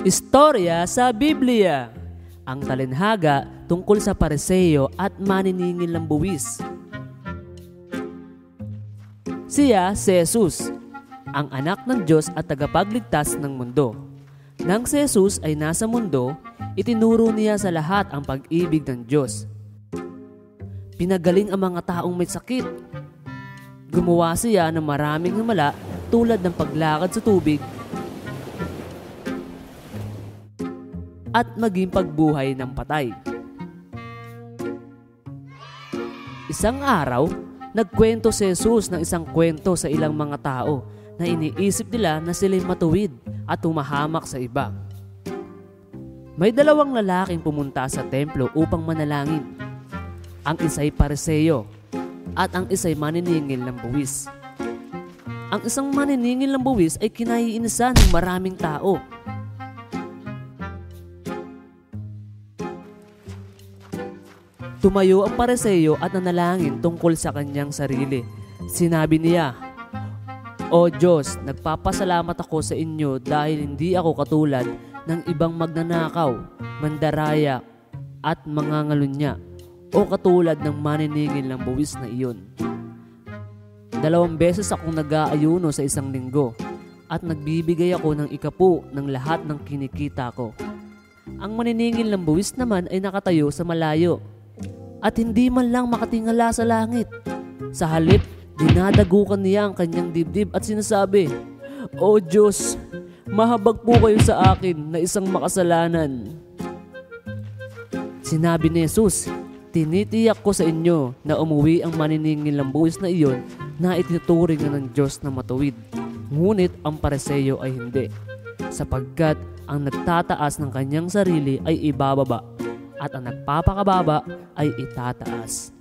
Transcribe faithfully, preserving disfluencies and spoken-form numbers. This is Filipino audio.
Istorya sa Biblia. Ang talinhaga tungkol sa Pariseo at maniningil ng buwis. Siya si Jesus, ang anak ng Diyos at tagapagligtas ng mundo. Nang si Jesus ay nasa mundo, itinuro niya sa lahat ang pag-ibig ng Diyos. Pinagaling ang mga taong may sakit. Gumawa siya ng maraming himala tulad ng paglakad sa tubig at maging pagbuhay ng patay. Isang araw, nagkwento si Jesus ng isang kwento sa ilang mga tao na iniisip nila na sila'y matuwid at humahamak sa iba. May dalawang lalaking pumunta sa templo upang manalangin. Ang isa'y Pariseo at ang isa'y maniningil ng buwis. Ang isang maniningil ng buwis ay kinaiinisan ng maraming tao. Tumayo ang Pariseo at nanalangin tungkol sa kanyang sarili. Sinabi niya, "O Diyos, nagpapasalamat ako sa inyo dahil hindi ako katulad ng ibang magnanakaw, mandaraya at mangangalunya o katulad ng maniningil ng buwis na iyon. Dalawang beses akong nag-aayuno sa isang linggo at nagbibigay ako ng ikapu ng lahat ng kinikita ko. Ang maniningil ng buwis naman ay nakatayo sa malayo at hindi man lang makatingala sa langit. Sa halip, dinadagukan niya ang kanyang dibdib at sinasabi, 'O Diyos, mahabag po kayo sa akin na isang makasalanan.' Sinabi ni Jesus, 'Tinitiyak ko sa inyo na umuwi ang maniningil ng buwis na iyon na itinuturing na ng Diyos na matuwid. Ngunit ang Pariseo ay hindi, sapagkat ang nagtataas ng kanyang sarili ay ibababa at ang nagpapakababa ay itataas.'"